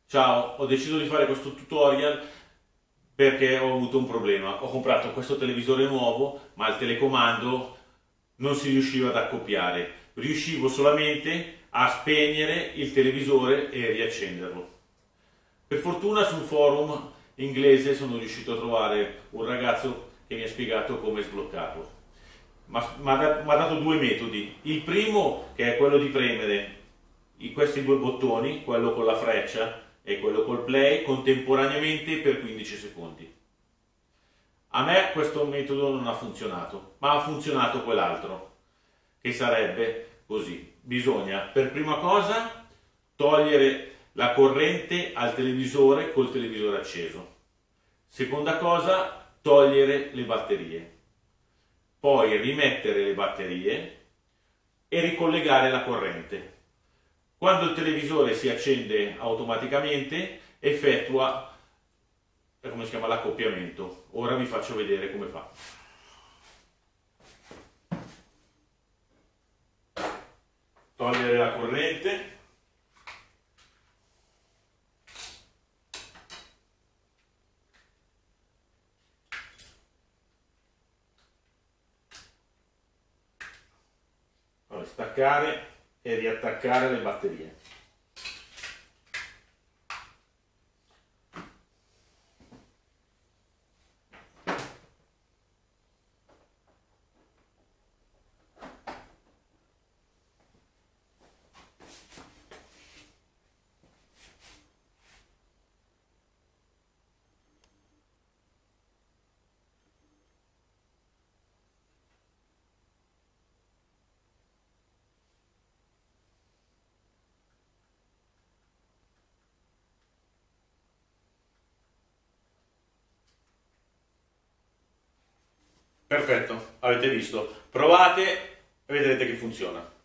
Ciao, ho deciso di fare questo tutorial perché ho avuto un problema. Ho comprato questo televisore nuovo, ma il telecomando non si riusciva ad accoppiare. Riuscivo solamente a spegnere il televisore e riaccenderlo. Per fortuna sul forum inglese sono riuscito a trovare un ragazzo che mi ha spiegato come sbloccarlo. Mi ha dato due metodi. Il primo, che è quello di premere questi due bottoni, quello con la freccia e quello col play, contemporaneamente per 15 secondi. A me questo metodo non ha funzionato, ma ha funzionato quell'altro, che sarebbe così. Bisogna per prima cosa togliere la corrente al televisore col televisore acceso. Seconda cosa, togliere le batterie. Poi rimettere le batterie e ricollegare la corrente. Quando il televisore si accende automaticamente, effettua, come si chiama, l'accoppiamento. Ora vi faccio vedere come fa. Togliere la corrente. Poi staccare e riattaccare le batterie. Perfetto, avete visto. Provate e vedrete che funziona.